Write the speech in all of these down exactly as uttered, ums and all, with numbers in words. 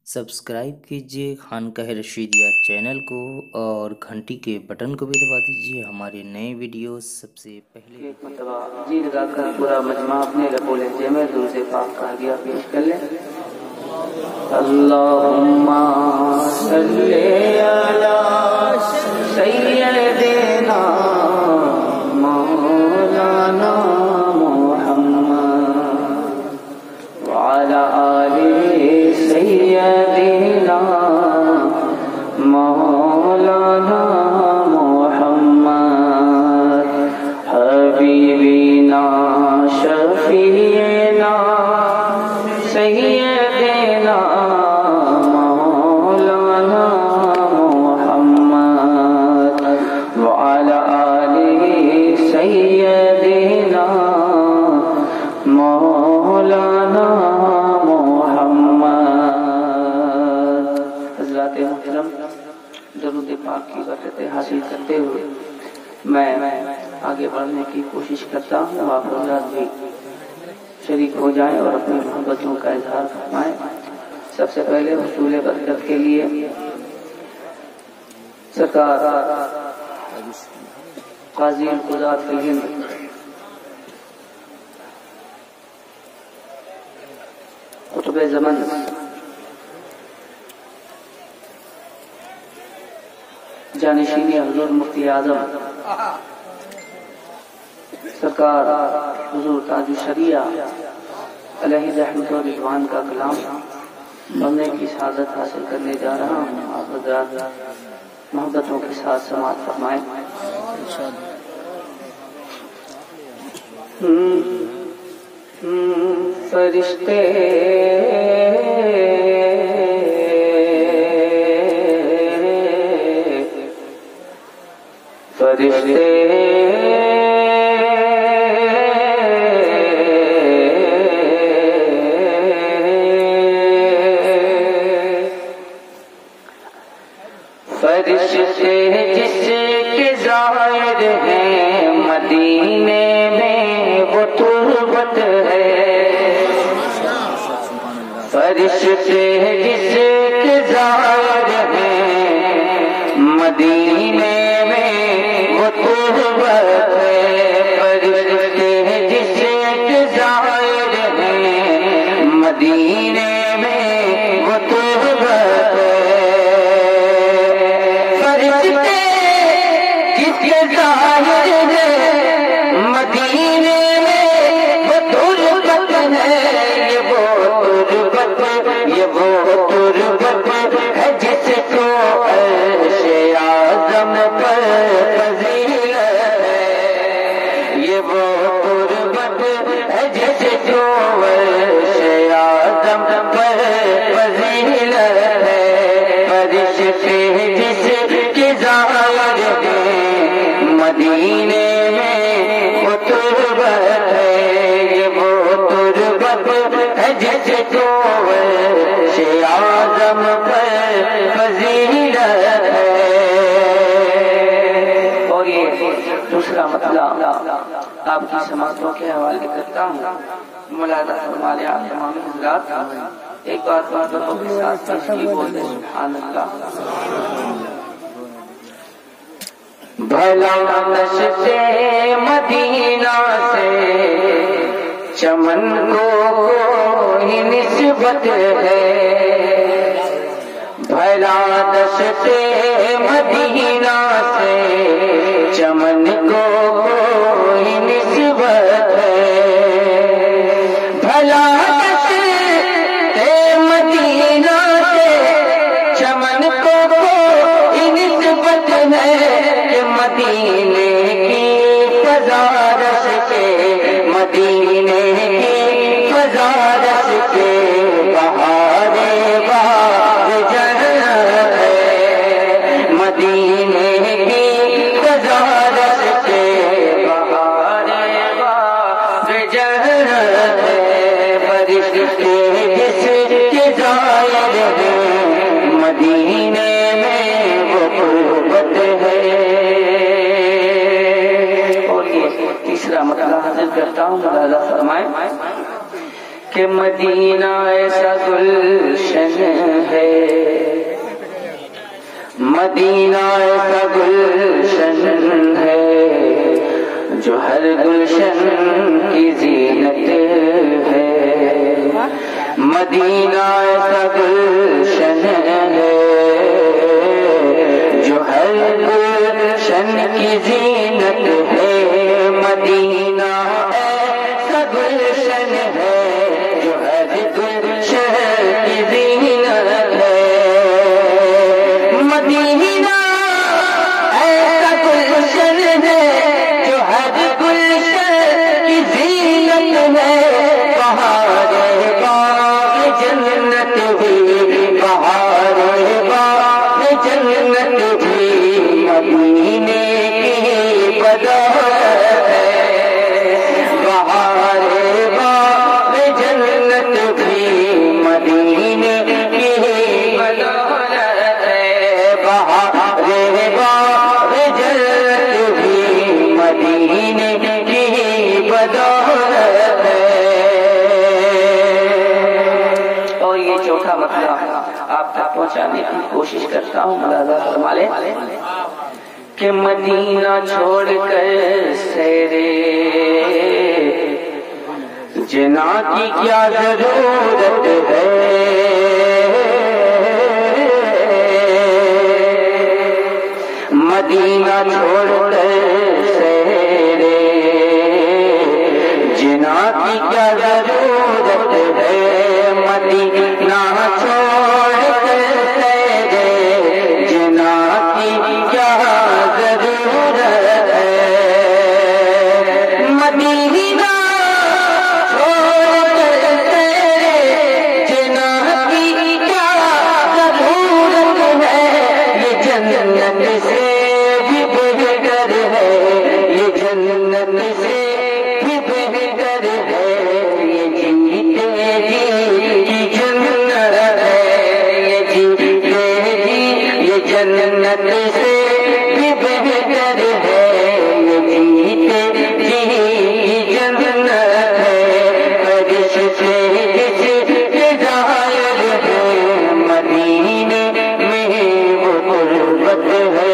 Subscribe कीजिए खानकाह Rashidiya channel को और घंटी के बटन को भी दबा दीजिए हमारे नए वीडियो सबसे पहले। एक मरतबा जी लगाकर पूरा मजमा अपने लबो लहजे में दूर से पाक कर दिया पेश कर ले। अल्लाहुम्मा सल्ली अला सय्यदिना मौलाना मुहम्मद व अला आलि सय्यदिना मौलाना मुहम्मद हबीबीना शफीना सय्यदिना मौलाना मुहम्मद व अला आलि सय्यदिना मौलाना मुहम्मद। हज़रात मोहतरम, दरूद पाक की बरकतें हासिल करते हुए मैं आगे बढ़ने की कोशिश करता हूँ। आप हज़रात भी शरीक हो जाएं और अपनी मोहब्बतों का इजहार फरमाएं। सबसे पहले हुसूल बरकत के लिए सरकार काज़ी क़ुज़ात फिल हिंद कुतुब ज़मान जानिशीनी हुजूर मुफ्ती आज़म सरकार हुजूर ताजुल शरिया अलैहि रहमत व रिज़वान का कलाम पढ़ने की सआदत हासिल करने जा रहा हूँ। आप हज़रात मोहब्बतों के साथ समाअत फरमाएं। फरिश्ते फरिश्ते फरिश्ते जिसके ज़ाहिर हैं मदीने में वो तुर्बत है। फरिश्ते जिसके ज़ाहिर हैं मदीने में वो तुर्बत है। फरिश्ते जिसके ज़ाहिर हैं मदीने में वो तुर्बत है। फरिश्ते जिसके ज़ाहिर हैं मदीने में वो तुर्बत है। ये वो तुर्बत ये वो तुर्बत है जिसको अर्शे आज़म पर फज़ीलत है। ये वो तुर्बत है जिसको अर्शे आज़म पर फज़ीलत है। फरिश्ते जिसके ज़ाहिर हैं मदीने में वो तुर्बत है। ये वो तुर्बत है जिसको अर्शे आज़म पर फज़ीलत है। और ये दूसरा मतलब आपकी समाअतों के हवाले करता हूँ। मुलाज़ा फरमा लें आप तमाम हज़रात। एक बार मोहब्बतों के साथ तस्बीह बोले सुभान अल्लाह। भला नशते मदीना से चमन को कोई निस्बत है। भला नशते मदीना से चमन को कोई निस्बत है। भला नशते मदीना से चमन को कोई निस्बत है। मदीने की फज़ारस के मदीने की फज़ारस के बहारे बाग जन्नत है। मदीने की फज़ारस के बहारे बाग जन्नत है। फरिश्ते जिसके ज़ाहिर हैं मदीने में वो तुर्बत है। और ये तीसरा मतलब हासिल करता हूँ। मुलाज़ा फरमाएं कि मदीना ऐसा गुलशन है مدینہ ایسا گلشن ہے جو ہر گلشن کی زینت ہے، مدینہ ایسا گلشن ہے جو ہر گلشن کی زینت ہے، مدینہ ایسا گلشن ہے جو ہر گلشن کی زینت ہے، مدینہ ایسا گلشن ہے جو ہر گلشن کی زینت ہے، بہار باغ جنت بھی، بہار باغ جنت بھی مدینے کی بدولت ہے، بہار باغ جنت بھی مدینے کی بدولت ہے، بہار باغ جنت بھی مدینے کی بدولت ہے۔ اور یہ چوتھا مطلب آپ تک پہنچانے کی کوشش کرتا ہوں، ملاحظہ فرما لیں کہ مدینہ چھوڑ کر سیرے جنا کی کیا ضرورت ہے، مدینہ چھوڑ کر سیرے جنا کی کیا ضرورت ہے، مدینہ چھوڑ کر سیرے جنا کی کیا ضرورت ہے، مدینہ چھوڑ کر سیرے جنا کی کیا ضرورت ہے، یہ جنت سے بھی بہتر ہے، یہ جنت سے بھی بہتر ہے، یہ جیتے جی کی جنت ہے، یہ جیتے جی یہ جنت سے بھی بہتر ہے، یہ جیتے جی کی جنت ہے، فرش سے جس ظاہر ہے مدینے میں وہ قربت ہے۔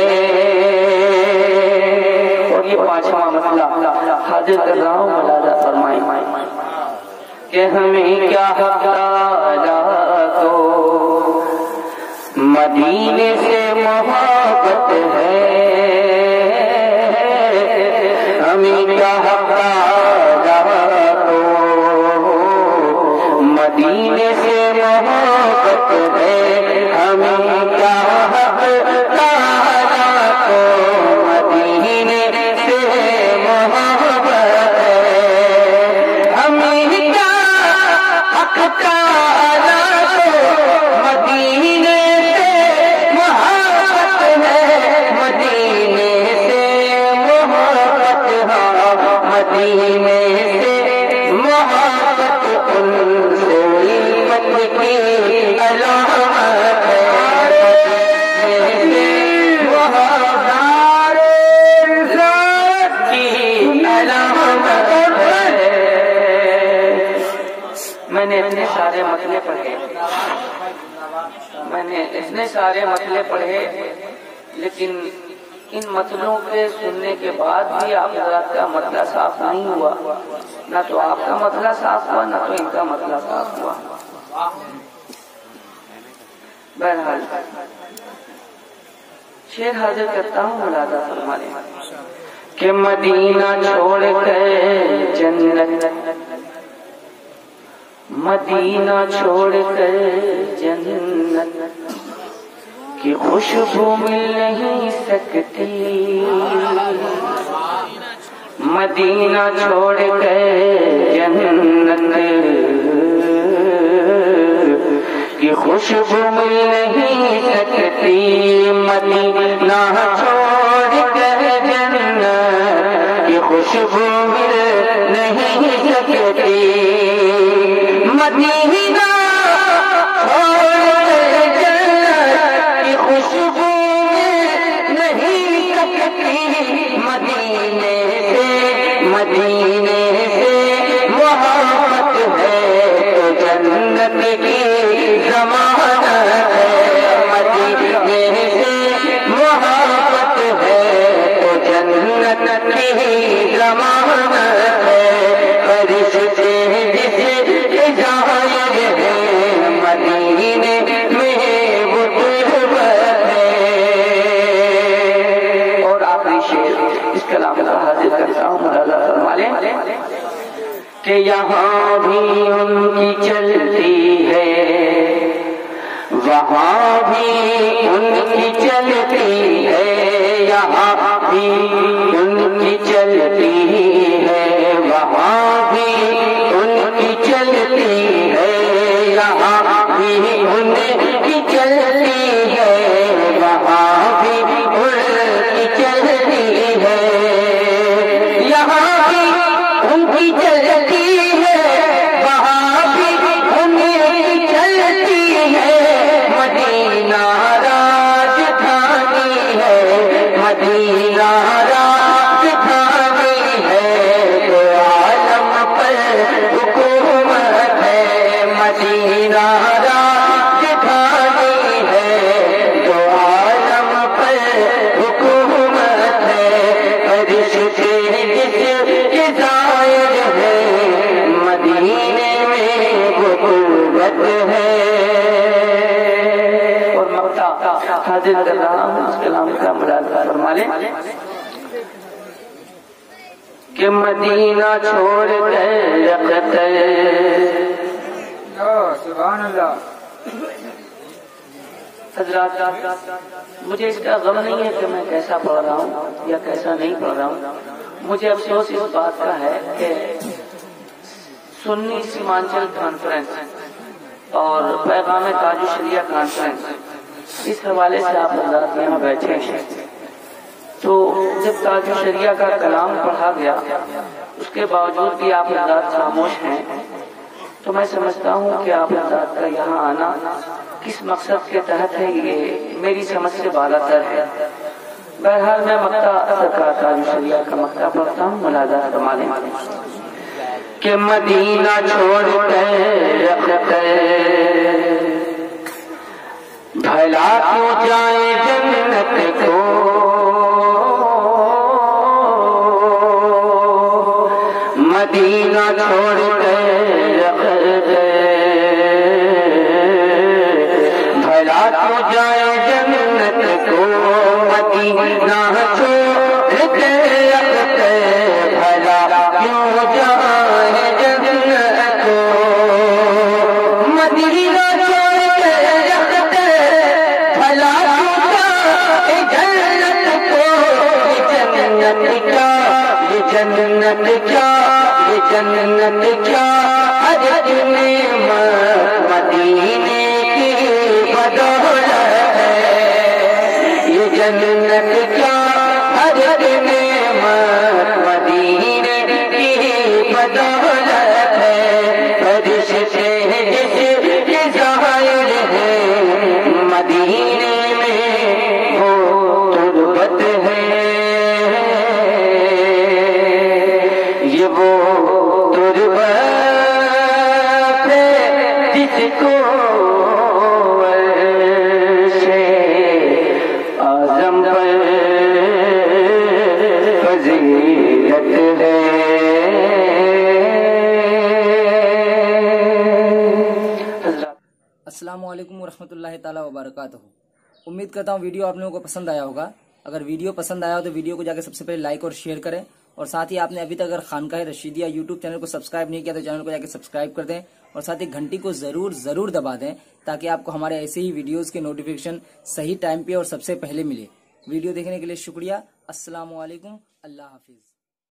اور یہ پانچواں مسئلہ حاضر کر رہا ہوں، ملاحظہ فرمائیں کہ ہمیں کیا حق تعالیٰ کو مدینے سے محبت ہے، ہمیں کیا حق تعالیٰ کو مدینے سے محبت ہے، ہمیں کیا حق تعالیٰ کو مدینے سے محبت ہے، ہمیں کیا حق تعالیٰ کو مدینے سے محبت ہے، مدینے سے محبت، ہاں مدینے سے محبت ان سے علمت کی علامت ہے، مدینے سے محبت کی علامت ہے۔ میں نے اتنے سارے مسئلے پڑھے، میں نے اتنے سارے مسئلے پڑھے، لیکن ان مسئلوں کے سننے کے بعد بھی آپ حضرات کا مسئلہ صاف نہیں ہوا، نہ تو آپ کا مسئلہ صاف ہوا نہ تو ان کا مسئلہ صاف ہوا۔ بہرحال شعر حاضر کرتا ہوں، ملاحظہ فرما لیں کہ مدینہ چھوڑ کر جنت، مدینہ چھوڑ کر جنت کی خوشبو مل نہیں سکتی، مدینہ چھوڑ کر جنت کی خوشبو مل نہیں سکتی، مدینہ چھوڑ کر جنت کی خوشبو مل نہیں سکتی، مدینہ چھوڑ کر جنت کی خوشبو مل نہیں سکتی، مدینے سے مدینے سے محبت ہے تو جنت کی ضمانت ہے، مدینے سے ضمانت ہے فرشتے جس ظاہر ہے مدینے میں وہ تربت ہے. اور آخری شعر اس کلام کا حاضر کرتا ہوں، ملاحظہ فرما لیں کہ یہاں بھی ان کی چلتی ہے وہاں بھی ان کی چلتی ہے، یہاں بھی ان کی چلتی ہے وہاں بھی ان کی چلتی ہے، یہاں بھی ان کی چلتی ہے وہاں بھی ان کی چلتی ہے، یہاں بھی ان کی چلتی ہے وہاں بھی ان کی چلتی ہے. مدینہ راجدھانی ہے مدینہ راجدھانی ہے تو عالم پر حکومت ہے. مدینہ راجدھانی ہے تو عالم پر حکومت ہے. فرشتے جس ظاہر ہے مدینے میں وہ قوت ہے. اور مقطع حاضر کر رہا ہوں، اس کلام کا ملاحظہ فرما لیں کہ مدینہ چھوڑ کر اختر. سبحان اللہ. حضرات مجھے اس کا غم نہیں ہے کہ میں کیسا پڑھ رہا ہوں یا کیسا نہیں پڑھ رہا ہوں، مجھے افسوس اس بات کا ہے کہ سنی سیمانچل کانفرنس اور پیغام تاج الشریعہ کانفرنس اس حوالے سے آپ حضرات یہاں بیٹھے ہیں، تو جب تاج الشریعہ کا کلام پڑھا گیا اس کے باوجود بھی آپ حضرات خاموش ہیں، تو میں سمجھتا ہوں کہ آپ حضرات کا یہاں آنا کس مقصد کے تحت ہے یہ میری سمجھ سے بالا تر ہے. بہرحال میں مقطع سرکار تاج الشریعہ کا مقطع پڑھتا ہوں، ملاحظہ فرما لیں کہ مدینہ چھوڑ کر اختر بھلا کیوں جائے جنت کو، مدینہ چھوڑ کر اختر بھلا کیوں جائے جنت کو، مدینہ چھوڑ کر اختر بھلا کیوں جائے جنت کو، مدینہ چھوڑ کر اختر بھلا کیوں جائے جنت کو. یہ جنت کیا یہ جنت کیا یہ جنت کیا ہر نعمت مدینے کی بدولت ہے. یہ جنت کیا ہر نعمت مدینے کی بدولت ہے. فرشتے جس ظاہر ہے مدینے میں وہ تربت ہے. یہ وہ تربت ہے جس کو عرش اعظم پر فضیلت ہے. السلام علیکم ورحمۃ اللہ تعالیٰ وبرکاتہ. امید کرتا ہوں ویڈیو آپ لوگوں کو پسند آیا ہوگا. اگر ویڈیو پسند آیا ہو تو ویڈیو کو جا کے سب سے پہلے لائک اور شیئر کریں، اور ساتھ ہی آپ نے ابھی تک اگر خانقاہ رشیدیہ یوٹیوب چینل کو سبسکرائب نہیں کیا تو چینل کو جا کے سبسکرائب کر دیں، اور ساتھ ہی گھنٹی کو ضرور ضرور دبا دیں تاکہ آپ کو ہمارے ایسے ہی ویڈیوز کے نوٹیفیکیشن صحیح ٹائم پہ اور سب سے پہلے ملے. ویڈیو دیکھنے کے لیے شکریہ. السلام علیکم. اللہ حافظ.